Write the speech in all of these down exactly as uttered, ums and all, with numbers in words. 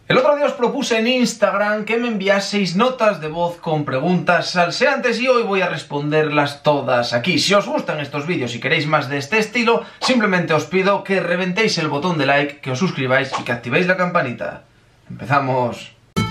El otro día os propuse en Instagram que me enviaseis notas de voz con preguntas salseantes y hoy voy a responderlas todas aquí. Si os gustan estos vídeos y queréis más de este estilo, simplemente os pido que reventéis el botón de like, que os suscribáis y que activéis la campanita. ¡Empezamos!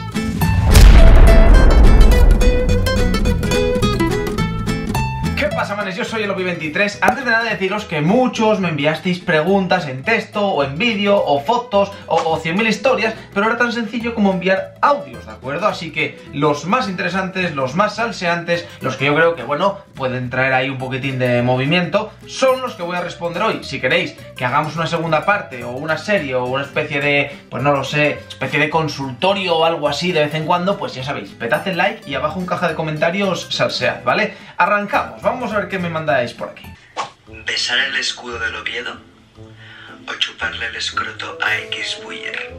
¿Qué pasa, manes? Yo soy Elopi veintitrés. Antes de nada deciros que muchos me enviasteis preguntas en texto o en vídeo o fotos o, o cien mil historias, pero era tan sencillo como enviar audios, ¿de acuerdo? Así que los más interesantes, los más salseantes, los que yo creo que, bueno, pueden traer ahí un poquitín de movimiento, son los que voy a responder hoy. Si queréis que hagamos una segunda parte o una serie o una especie de, pues no lo sé, especie de consultorio o algo así de vez en cuando, pues ya sabéis, petad el like y abajo en caja de comentarios salsead, ¿vale? Arrancamos, vamos a ver qué me mandáis por aquí. ¿Besar el escudo del Oviedo o chuparle el escroto a X Buller?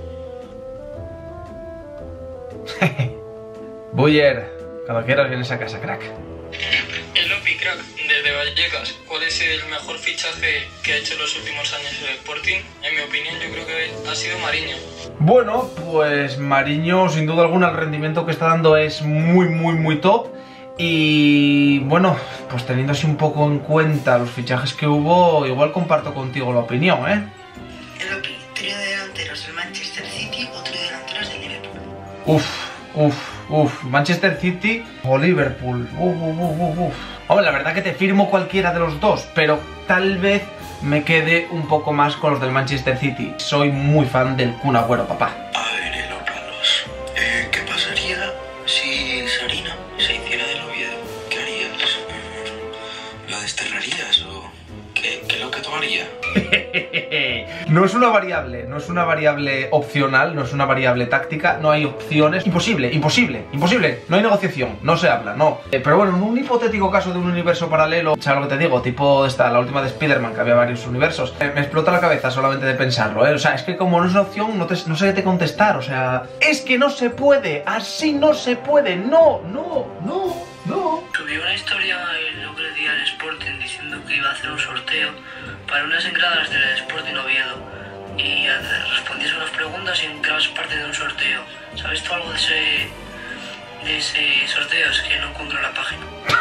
Buller, cuando quieras vienes a casa, crack. Elopi, crack, desde Vallecas, ¿cuál es el mejor fichaje que ha hecho en los últimos años el Sporting? En mi opinión, yo creo que ha sido Mariño. Bueno, pues Mariño, sin duda alguna, el rendimiento que está dando es muy, muy, muy top. Y bueno, pues teniendo así un poco en cuenta los fichajes que hubo, igual comparto contigo la opinión, ¿eh? Elopi, trío de delanteros del Manchester City o trío de delanteros del Liverpool. Uf, uf, uf, Manchester City o Liverpool. Uf, uf, uf, uf, uf. Hombre, la verdad que te firmo cualquiera de los dos, pero tal vez me quede un poco más con los del Manchester City. Soy muy fan del Kun Agüero, papá. A ver, Elopalos, eh, ¿qué pasaría si Sarina se hiciera del Oviedo? ¿Qué harías? ¿Lo desterrarías o qué, qué es lo que tú harías? No es una variable, no es una variable opcional, no es una variable táctica, no hay opciones. Imposible, imposible, imposible. No hay negociación, no se habla, no. Eh, pero bueno, en un hipotético caso de un universo paralelo, ¿sabes lo que te digo? Tipo esta, la última de Spider-Man, que había varios universos. Eh, me explota la cabeza solamente de pensarlo, ¿eh? O sea, es que como no es una opción, no, te, no sé qué te contestar, o sea... Es que no se puede, así no se puede, no, no, no, no. Subió una historia el otro día al Sporting diciendo que iba a hacer un sorteo para unas entradas del Sporting Oviedo y respondías a unas preguntas y entrabas parte de un sorteo. ¿Sabes tú algo de ese, de ese sorteo? Es que no encuentro la página.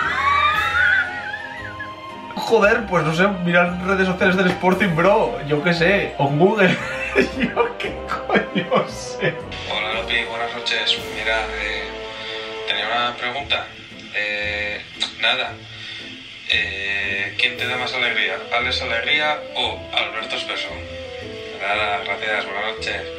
Joder, pues no sé, mirar redes sociales del Sporting, bro. Yo qué sé, o en Google. Yo qué coño sé. Hola Lopi, buenas noches. Mira, eh, tenía una pregunta. Eh, nada. Eh, ¿Quién te da más alegría? ¿Alex Alegría o Alberto Espeso? Nada, gracias, buenas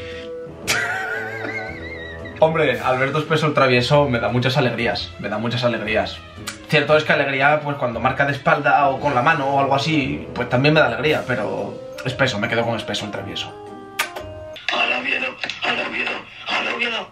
noches. Hombre, Alberto Espeso el travieso me da muchas alegrías, me da muchas alegrías. Cierto es que alegría, pues cuando marca de espalda o con la mano o algo así, pues también me da alegría, pero Espeso, me quedo con Espeso el travieso. Al Oviedo, al Oviedo, al Oviedo.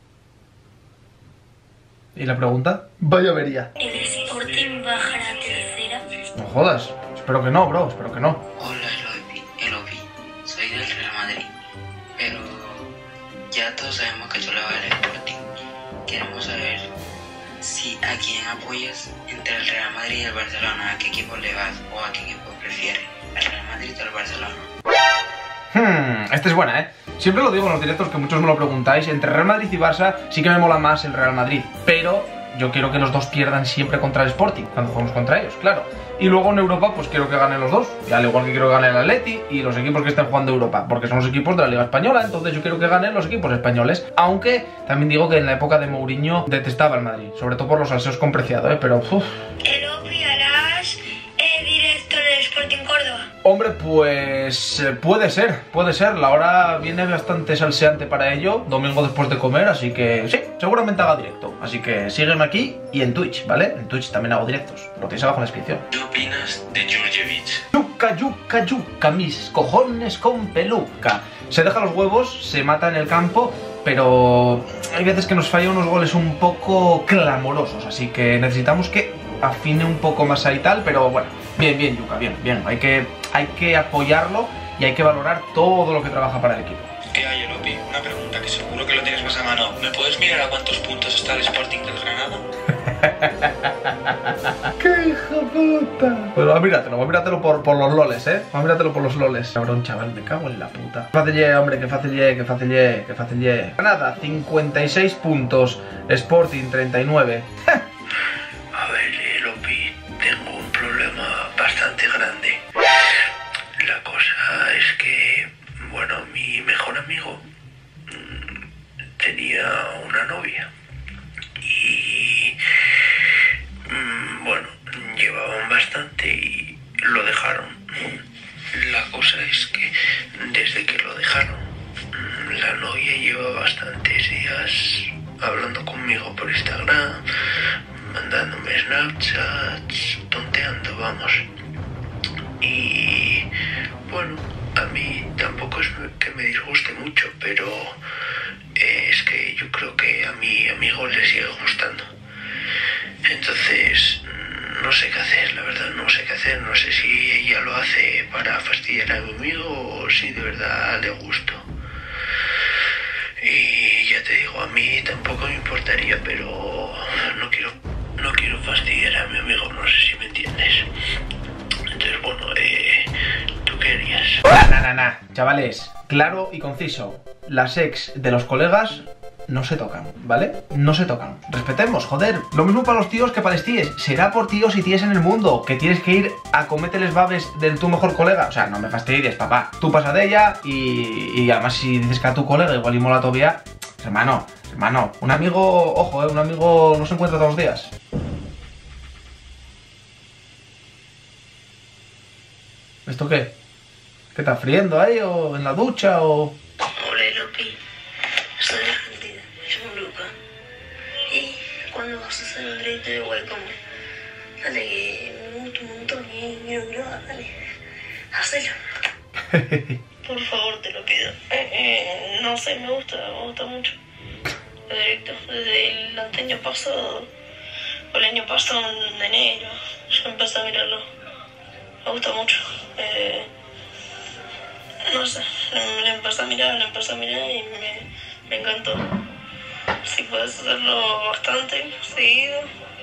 ¿Y la pregunta? Vaya avería. ¿El Sporting bajará a tercera? No jodas, espero que no, bro, espero que no. Hola Elopi, Elopi, soy del Real Madrid, pero ya todos sabemos que yo le voy al Sporting. Queremos saber si a quién apoyas entre el Real Madrid y el Barcelona, a qué equipo le vas o a qué equipo prefieres, al Real Madrid o al Barcelona. Hmm, esta es buena, ¿eh? Siempre lo digo en los directos que muchos me lo preguntáis. Entre Real Madrid y Barça sí que me mola más el Real Madrid, pero yo quiero que los dos pierdan siempre contra el Sporting cuando jugamos contra ellos, claro. Y luego en Europa pues quiero que ganen los dos, y al igual que quiero que gane el Atleti y los equipos que estén jugando Europa, porque son los equipos de la Liga Española, entonces yo quiero que ganen los equipos españoles. Aunque también digo que en la época de Mourinho detestaba el Madrid, sobre todo por los salseos con Preciado, ¿eh? Pero uff. Elopi, harás eh, director del Sporting Córdoba. Hombre, pues eh, puede ser, puede ser. La hora viene bastante salseante para ello, domingo después de comer, así que sí, seguramente haga directo. Así que sígueme aquí y en Twitch, ¿vale? En Twitch también hago directos, lo tenéis abajo en la descripción. ¿Qué opinas de Djurjevic? Yuca, yuca, yuca, mis cojones con peluca. Se deja los huevos, se mata en el campo, pero hay veces que nos falla unos goles un poco clamorosos, así que necesitamos que afine un poco más ahí tal, pero bueno, bien, bien, Yuca, bien, bien. Hay que, hay que apoyarlo y hay que valorar todo lo que trabaja para el equipo. ¿Qué hay, Elopi? Una pregunta que seguro que lo tienes más a mano. ¿Me puedes mirar a cuántos puntos está el Sporting del Granada? ¡Qué hijo puta! Pues va, míratelo, va, míratelo por, por los loles, ¿eh? Va, míratelo por los loles. Cabrón, chaval, me cago en la puta. Qué fácil ye, hombre, que fácil ye, que fácil ye, que fácil ye. Nada, cincuenta y seis puntos, Sporting treinta y nueve. A ver, eh, Lopi, tengo un problema bastante grande. La cosa es que, bueno, mi mejor amigo mmm, tenía una novia. Y, mmm, bueno, llevaban bastante y lo dejaron. La cosa es que desde que lo dejaron, mmm, la novia lleva bastantes días hablando conmigo por Instagram, mandándome Snapchats, tonteando, vamos. Y bueno, a mí tampoco es que me disguste mucho, pero eh, es que yo creo que a mi amigo le sigue gustando. Entonces, no sé qué hacer, la verdad, no sé qué hacer. No sé si ella lo hace para fastidiar a mi amigo o si de verdad le gusto. Y ya te digo, a mí tampoco me importaría, pero no quiero, no quiero fastidiar a mi amigo, no sé si me entiendes. Entonces, bueno, eh, ¿tú qué harías? Nah, nah, nah, nah. Chavales, claro y conciso. Las ex de los colegas no se tocan, ¿vale? No se tocan. Respetemos, joder. Lo mismo para los tíos que para los tíes. Será por tíos y tíes en el mundo, que tienes que ir a cometerles babes del tu mejor colega. O sea, no me fastidies, papá. Tú pasa de ella y, y además si dices que a tu colega igual y mola todavía, hermano, hermano, un amigo, ojo, eh, un amigo no se encuentra todos los días. ¿Esto qué? ¿Qué estás friendo ahí o en la ducha o...? Hola, Lopi. Soy Argentina. Me llamo Luca. ¿Y cuándo vas a hacer el directo de Welcome? Dale, que me gusta un montón y quiero grabar, dale. Hacelo. Por favor, te lo pido. Eh, eh, no sé, me gusta, me gusta mucho. El directo, desde el año pasado, o el año pasado en enero, yo empecé a mirarlo. Me gusta mucho. Eh, no sé, lo empecé a mirar, lo empecé a mirar y me, me encantó. Si puedes hacerlo bastante, seguido,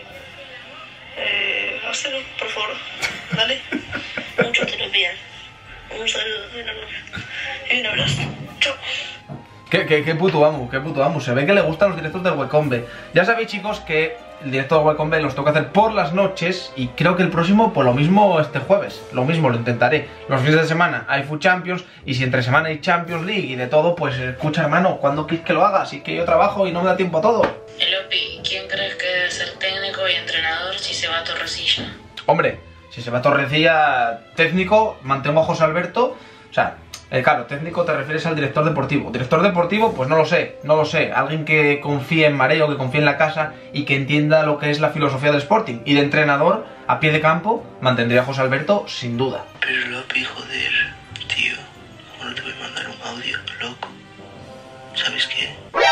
eh, hazlo, por favor. Dale. Mucho te lo pidan. Un saludo enorme y un abrazo. Chao. ¿Qué, qué, qué puto amo, qué puto amo. Se ve que le gustan los directos del Welcome. Ya sabéis, chicos, que el directo del Welcome los tengo que hacer por las noches. Y creo que el próximo, pues lo mismo este jueves. Lo mismo, lo intentaré. Los fines de semana hay Food Champions. Y si entre semana hay Champions League y de todo, pues escucha, hermano, ¿cuándo quieres que lo haga? Así que yo trabajo y no me da tiempo a todo. Elopi, ¿quién crees que debe ser técnico y entrenador si se va a Torrecilla? Hombre, si se va a Torrecilla técnico, mantengo a José Alberto. O sea, eh, claro, técnico te refieres al director deportivo. Director deportivo, pues no lo sé, no lo sé. Alguien que confíe en Mareo, que confíe en la casa y que entienda lo que es la filosofía del Sporting. Y de entrenador, a pie de campo, mantendría a José Alberto sin duda. Pero Lopi, joder, tío, ¿cómo no te voy a mandar un audio, loco? ¿Sabes qué?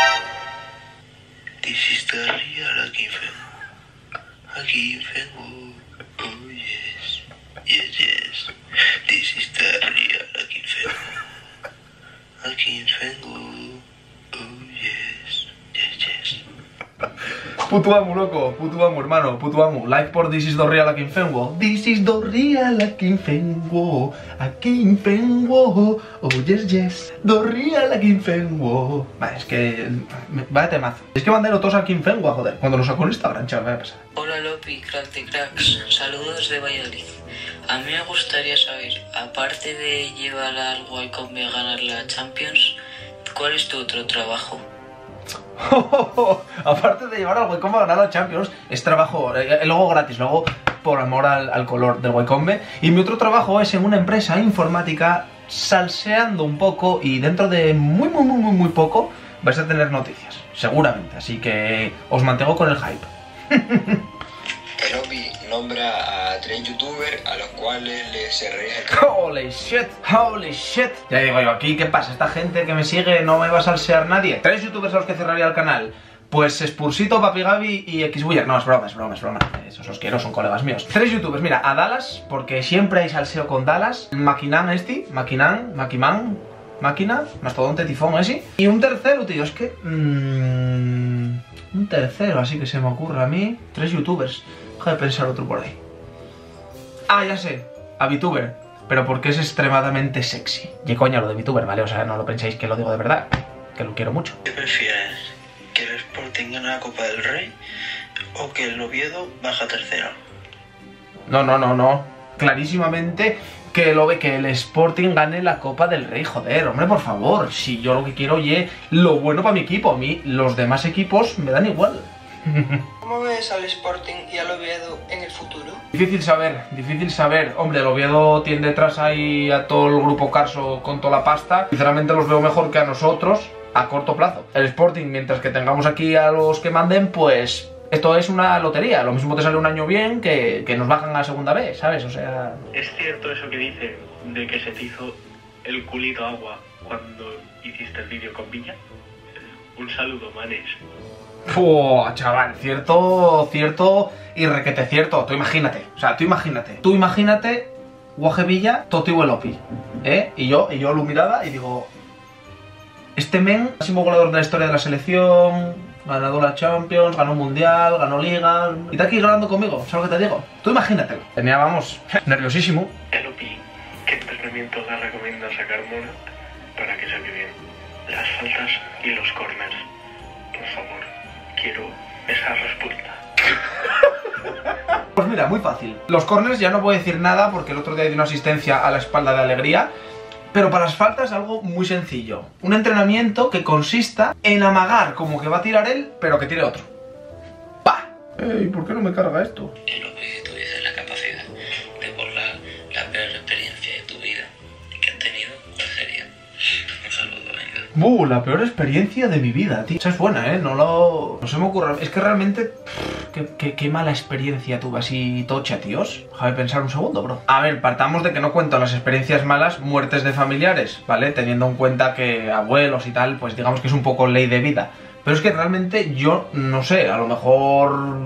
This is the real Akinfenwa. Akinfenwa, oh yes, yes, yes. This is the real Akinfenwa. Akinfenwa, oh yes, yes, yes. Puto amo, loco, puto amo, hermano, puto amo. Like por This is the real Akinfenwa. This is the real Akinfenwa. Akinfenwa, oh yes, yes. The real Akinfenwa. Vale, es que... vaya temazo. Es que mandero todos a Akinfenwa, joder. Cuando lo sacó en Instagram, chaval, vaya a pasar. Hola Lopi, crack de cracks. Saludos de Valladolid. A mí me gustaría saber, aparte de llevar al Welcome a ganar la Champions, ¿cuál es tu otro trabajo? Aparte de llevar al Welcome a ganar la Champions, es trabajo, eh, luego gratis, luego por amor al, al color del Welcome. Y mi otro trabajo es en una empresa informática, salseando un poco, y dentro de muy muy muy muy muy poco vais a tener noticias, seguramente. Así que os mantengo con el hype. Elopi nombra a tres youtubers a los cuales les cerraría el Holy shit, holy shit. Ya digo yo, aquí, ¿qué pasa? Esta gente que me sigue no me va a salsear nadie. Tres youtubers a los que cerraría el canal. Pues Spursito, Papi Gaby y Xbuyer. No, es broma, es broma, es broma. Esos os quiero, son colegas míos. Tres youtubers, mira, a Dallas, porque siempre hay salseo con Dallas. Maquinan este, Maquinan, Maquiman, Máquina, Mastodonte, Tifón, ese. Y un tercero, tío, es que... Mmm... Un tercero, así que se me ocurre a mí. Tres youtubers. Deja de pensar otro por ahí. Ah, ya sé. A VTuber. Pero porque es extremadamente sexy. Y coña lo de VTuber, ¿vale? O sea, no lo penséis que lo digo de verdad. Que lo quiero mucho. ¿Qué prefieres? ¿Que el Sporting gane la Copa del Rey o que el Oviedo baja tercero? No, no, no, no. Clarísimamente que lo ve que el Sporting gane la Copa del Rey. Joder, hombre, por favor. Si yo lo que quiero oye lo bueno para mi equipo. A mí los demás equipos me dan igual. ¿Cómo ves al Sporting y al Oviedo en el futuro? Difícil saber, difícil saber. Hombre, el Oviedo tiene detrás ahí a todo el grupo Carso con toda la pasta. Sinceramente los veo mejor que a nosotros a corto plazo. El Sporting, mientras que tengamos aquí a los que manden, pues esto es una lotería. Lo mismo te sale un año bien que, que nos bajan a segunda vez, ¿sabes? O sea... ¿Es cierto eso que dicen de que se te hizo el culito agua cuando hiciste el vídeo con Villa? Un saludo, manes. Puh, chaval, cierto, cierto y requete cierto. Tú imagínate, o sea, tú imagínate. Tú imagínate, Guaje Villa, Toti Huelopi, ¿eh? Y yo, y yo lo miraba y digo... Este men, máximo goleador de la historia de la selección, ganado la Champions, ganó Mundial, ganó Liga... Y está aquí grabando conmigo, ¿sabes lo que te digo? Tú imagínatelo. Tenía, vamos, nerviosísimo. Elopi, ¿qué entrenamiento le recomiendas a Carmona para que saque bien las faltas y los corners? Por favor, quiero esa respuesta. Pues mira, muy fácil. Los corners ya no voy a decir nada porque el otro día di una asistencia a la espalda de Alegría. Pero para las faltas algo muy sencillo. Un entrenamiento que consista en amagar como que va a tirar él, pero que tire otro. ¡Pah! Ey, ¿por qué no me carga esto? Y lo que tú dices, la capacidad de borrar la peor experiencia de tu vida que has tenido, ¿cuál sería? Un saludo, venga. ¡Buh! La peor experiencia de mi vida, tío. Esa es buena, ¿eh? No lo... No se me ocurre. Es que realmente... Qué, qué, qué mala experiencia tuve así tocha, tíos. Déjame pensar un segundo, bro. A ver, partamos de que no cuento las experiencias malas, muertes de familiares, ¿vale? Teniendo en cuenta que abuelos y tal, pues digamos que es un poco ley de vida. Pero es que realmente yo, no sé, a lo mejor...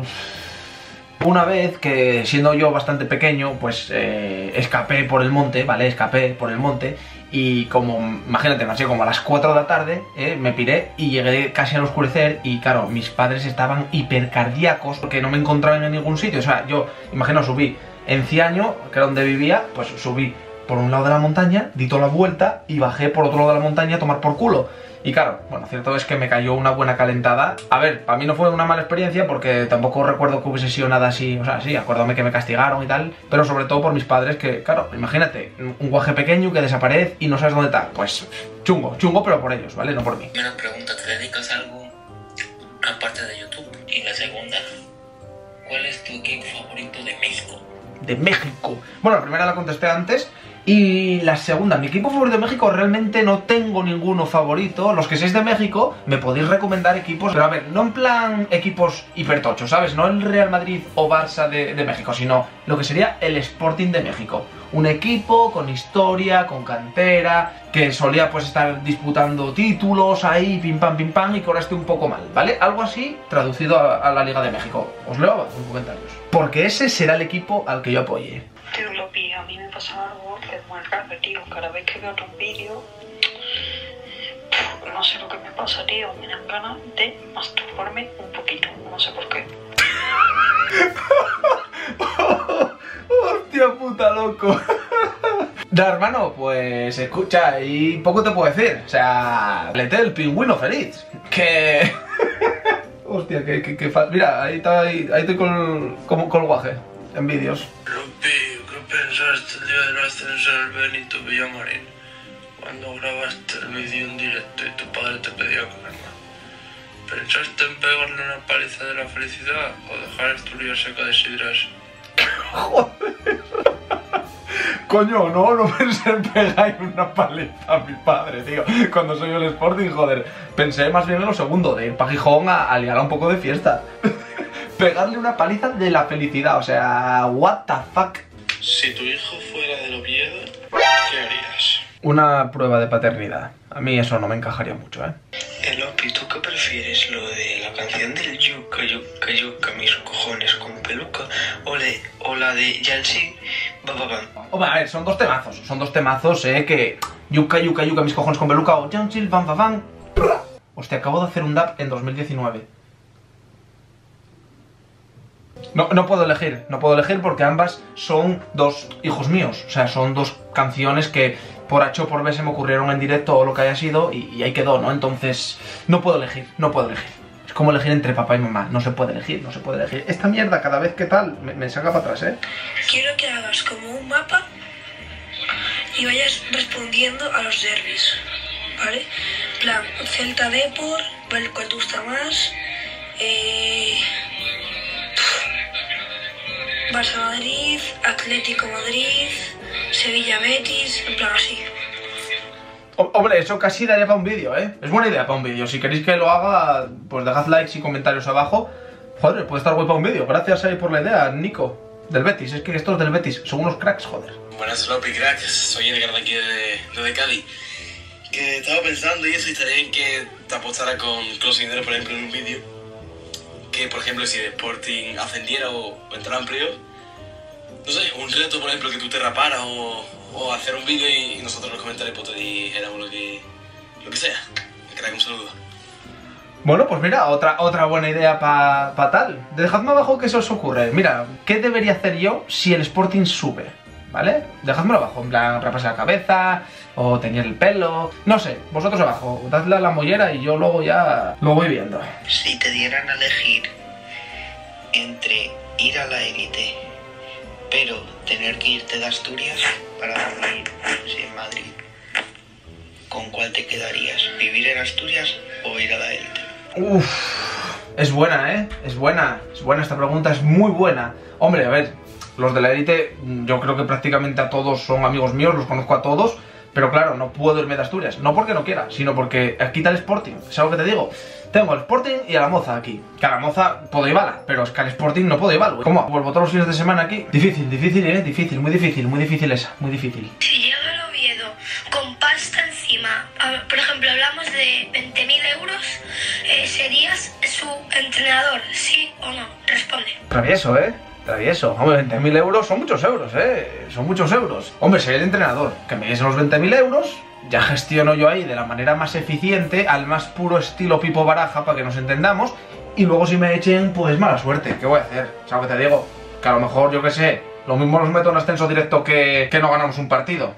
Una vez que, siendo yo bastante pequeño, pues eh, escapé por el monte, ¿vale? Escapé por el monte y como, imagínate, así como a las cuatro de la tarde, eh, me piré y llegué casi al oscurecer y claro, mis padres estaban hipercardíacos porque no me encontraban en ningún sitio. O sea, yo, imagino, subí en Ciaño, que era donde vivía, pues subí por un lado de la montaña, di toda la vuelta y bajé por otro lado de la montaña a tomar por culo. Y claro, bueno, cierto es que me cayó una buena calentada. A ver, para mí no fue una mala experiencia porque tampoco recuerdo que hubiese sido nada así. O sea, sí, acuérdame que me castigaron y tal. Pero sobre todo por mis padres que, claro, imagínate, un guaje pequeño que desaparece y no sabes dónde está. Pues chungo, chungo, pero por ellos, ¿vale? No por mí. Primera pregunta, ¿te dedicas a algo aparte de YouTube? Y la segunda, ¿cuál es tu equipo favorito de México? De México. Bueno, la primera la contesté antes. Y la segunda, mi equipo favorito de México, realmente no tengo ninguno favorito. Los que seáis de México me podéis recomendar equipos, pero a ver, no en plan equipos hipertochos, ¿sabes? No el Real Madrid o Barça de, de México, sino lo que sería el Sporting de México. Un equipo con historia, con cantera, que solía pues estar disputando títulos ahí, pim pam pim pam, y que ahora esté un poco mal, ¿vale? Algo así traducido a, a la Liga de México. Os leo abajo en comentarios. Porque ese será el equipo al que yo apoye. Tío, Lopi, a mí me pasa algo que es muy grave, tío. Cada vez que veo un vídeo, no sé lo que me pasa, tío. Me dan ganas de masturbarme un poquito. No sé por qué. Hostia puta, loco. Da, hermano, pues escucha, y poco te puedo decir. O sea, lete el pingüino feliz. Que... Hostia, que, que, que fa... Mira, ahí está, ahí, ahí estoy con, con, con el guaje, en vídeos. Lopi, ¿qué pensaste el día del ascenso del Benito Villamarín? Cuando grabaste el vídeo en directo y tu padre te pedía calma. ¿Pensaste en pegarle una paliza de la felicidad o dejar estudiar seca de sidras? Joder. Coño, no, no pensé en pegar una paliza a mi padre, tío. Cuando soy el Sporting, joder. Pensé más bien en lo segundo, de ir pa' Gijón a, a liar un poco de fiesta. Pegarle una paliza de la felicidad, o sea, what the fuck. Si tu hijo fuera del Oviedo, ¿qué harías? Una prueba de paternidad. A mí eso no me encajaría mucho, ¿eh? Elopi, ¿tú qué prefieres? ¿Lo de la canción del Yuca, Yuca, Yuca, mis cojones con peluca? ¿O, le, o la de Yancy, bababam? Hombre, a ver, son dos temazos. Son dos temazos, ¿eh? Que Yuca, Yuca, Yuca, mis cojones con peluca o Yancy, bam, bam, bam. Hostia, acabo de hacer un dab en dos mil diecinueve. No, no puedo elegir, no puedo elegir porque ambas son dos hijos míos. O sea, son dos canciones que por H o por B se me ocurrieron en directo o lo que haya sido y, y ahí quedó, ¿no? Entonces, no puedo elegir, no puedo elegir. Es como elegir entre papá y mamá, no se puede elegir, no se puede elegir. Esta mierda cada vez que tal, me, me saca para atrás, ¿eh? Quiero que hagas como un mapa y vayas respondiendo a los derbis, ¿vale? En plan, Celta Depor, ¿cuál te gusta más? Eh... Barça Madrid, Atlético Madrid, Sevilla Betis, en plan así. Hombre, eso casi daría para un vídeo, ¿eh? Es buena idea para un vídeo. Si queréis que lo haga, pues dejad likes y comentarios abajo. Joder, puede estar guay para un vídeo. Gracias ahí por la idea, Nico. Del Betis, es que estos del Betis son unos cracks, joder. Buenas, Lopi, cracks. Soy Edgar de aquí de, de Cádiz. Que estaba pensando y eso, y estaría bien que te apostara con Closing Dinero, por ejemplo, en un vídeo. Que, por ejemplo, si el Sporting ascendiera o, o entrara en playoff, no sé, un reto, por ejemplo, que tú te raparas o, o hacer un vídeo y, y nosotros en los comentarios pues, te dijéramos lo que, lo que sea. Crack, un saludo. Bueno, pues mira, otra, otra buena idea para pa tal. Dejadme abajo qué se os ocurre. Mira, ¿qué debería hacer yo si el Sporting sube? ¿Vale? Dejadmelo abajo, en plan, raparse la cabeza o teñir el pelo. No sé, vosotros abajo, dadle a la mollera y yo luego ya lo voy viendo. Si te dieran a elegir entre ir a la élite, pero tener que irte de Asturias para dormir en Madrid, ¿con cuál te quedarías? ¿Vivir en Asturias o ir a la élite? Uff, es buena, ¿eh? Es buena, es buena esta pregunta, es muy buena. Hombre, a ver, los de la élite, yo creo que prácticamente a todos son amigos míos, los conozco a todos. Pero claro, no puedo irme de Asturias, no porque no quiera, sino porque aquí está el Sporting, ¿sabes lo que te digo? Tengo al Sporting y a la Moza aquí. Que a la Moza puedo llevarla, pero es que al Sporting no puedo llevarlo. ¿Cómo? ¿Vuelvo todos los fines de semana aquí? Difícil, difícil, ¿eh? Difícil, muy difícil, muy difícil esa, muy difícil. Si llega el Oviedo con pasta encima, a ver, por ejemplo, hablamos de veinte mil euros, eh, ¿serías su entrenador, sí o no? Responde. Travieso, ¿eh? Travieso. Hombre, veinte mil euros son muchos euros, ¿eh? Son muchos euros. Hombre, soy el entrenador. Que me diesen los veinte mil euros, ya gestiono yo ahí de la manera más eficiente, al más puro estilo Pipo Baraja, para que nos entendamos. Y luego si me echen, pues mala suerte. ¿Qué voy a hacer? ¿Sabes lo que te digo? Que a lo mejor, yo qué sé, lo mismo los meto en ascenso directo que, que no ganamos un partido.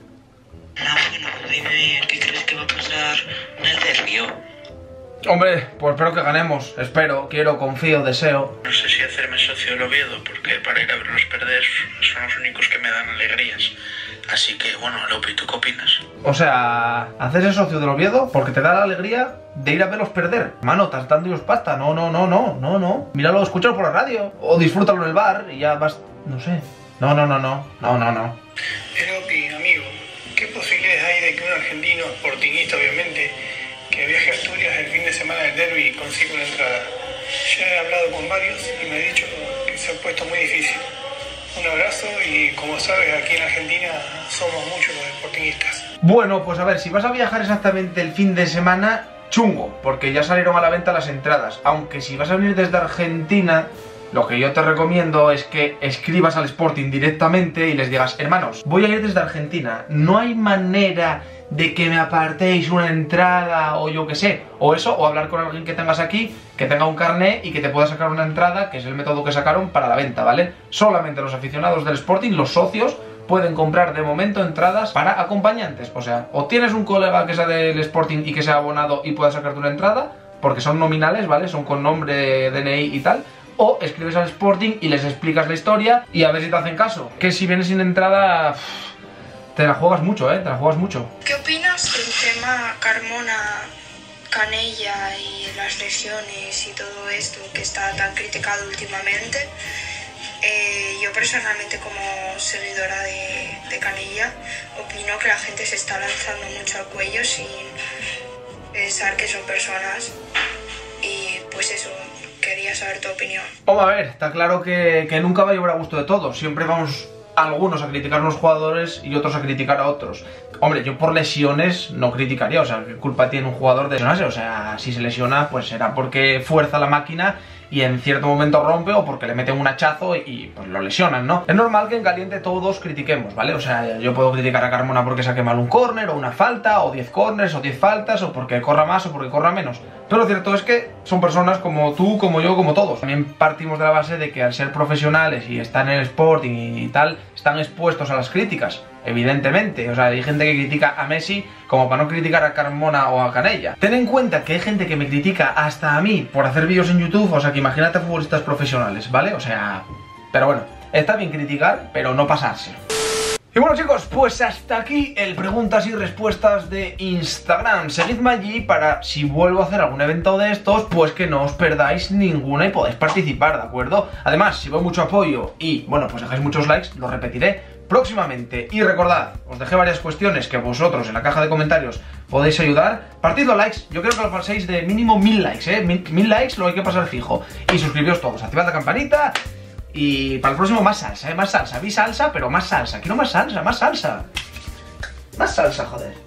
Ah, bueno, dime, ¿qué crees que va a pasar en el derbi? Hombre, pues espero que ganemos. Espero, quiero, confío, deseo. No sé si hacerme socio del Oviedo, porque para ir a verlos perder son los únicos que me dan alegrías. Así que, bueno, Lopi, ¿tú qué opinas? O sea, hacerse socio del Oviedo porque te da la alegría de ir a verlos perder. Mano, estás dando ellos pasta. No, no, no, no, no, no. Míralo, escúchalo por la radio. O disfrútalo en el bar y ya vas... No sé. No, no, no, no. No, no, no. Lopi, amigo, ¿qué posibilidades hay de que un argentino, sportingista obviamente, que viaje a Asturias el fin de semana del derbi y consiga una entrada? Ya he hablado con varios y me ha dicho que se ha puesto muy difícil. Un abrazo y como sabes, aquí en Argentina somos muchos los sportingistas. Bueno, pues a ver, si vas a viajar exactamente el fin de semana, chungo, porque ya salieron a la venta las entradas. Aunque si vas a venir desde Argentina, lo que yo te recomiendo es que escribas al Sporting directamente y les digas: hermanos, voy a ir desde Argentina, no hay manera de que me apartéis una entrada o yo que sé, o eso, o hablar con alguien que tengas aquí, que tenga un carné y que te pueda sacar una entrada, que es el método que sacaron para la venta, ¿vale? Solamente los aficionados del Sporting, los socios, pueden comprar de momento entradas para acompañantes. O sea, o tienes un colega que sea del Sporting y que sea abonado y pueda sacarte una entrada, porque son nominales, ¿vale? Son con nombre, D N I y tal. O escribes al Sporting y les explicas la historia y a ver si te hacen caso. Que si vienes sin entrada, te la juegas mucho, ¿eh? Te la juegas mucho. ¿Qué opinas del tema Carmona, Canella y las lesiones y todo esto que está tan criticado últimamente? Eh, yo personalmente, como seguidora de, de Canella, opino que la gente se está lanzando mucho al cuello sin pensar que son personas. Y pues eso, quería saber tu opinión. Vamos a ver, está claro que, que nunca va a llevar a gusto de todos. Siempre vamos algunos a criticar a unos jugadores y otros a criticar a otros. Hombre, yo por lesiones no criticaría, o sea, ¿qué culpa tiene un jugador de lesionarse? O sea, si se lesiona, pues será porque fuerza la máquina y en cierto momento rompe o porque le meten un hachazo y pues lo lesionan, ¿no? Es normal que en caliente todos critiquemos, ¿vale? O sea, yo puedo criticar a Carmona porque saque mal un córner o una falta, o diez córners o diez faltas, o porque corra más o porque corra menos. Pero lo cierto es que son personas como tú, como yo, como todos. También partimos de la base de que al ser profesionales y estar en el Sporting y tal, están expuestos a las críticas. Evidentemente, o sea, hay gente que critica a Messi como para no criticar a Carmona o a Canella. Ten en cuenta que hay gente que me critica hasta a mí por hacer vídeos en YouTube, o sea, que imagínate a futbolistas profesionales, ¿vale? O sea, pero bueno, está bien criticar, pero no pasarse. Y bueno, chicos, pues hasta aquí el preguntas y respuestas de Instagram. Seguidme allí para, si vuelvo a hacer algún evento de estos, pues que no os perdáis ninguna y podáis participar, ¿de acuerdo? Además, si veo mucho apoyo y, bueno, pues dejáis muchos likes, lo repetiré próximamente. Y recordad, os dejé varias cuestiones que vosotros en la caja de comentarios podéis ayudar. Partid los likes, yo quiero que lo paséis de mínimo mil likes, ¿eh? Mil, mil likes lo hay que pasar fijo. Y suscribíos todos, activad la campanita. Y para el próximo más salsa, ¿eh? Más salsa, vi salsa, pero más salsa. Quiero más salsa, más salsa. Más salsa, joder.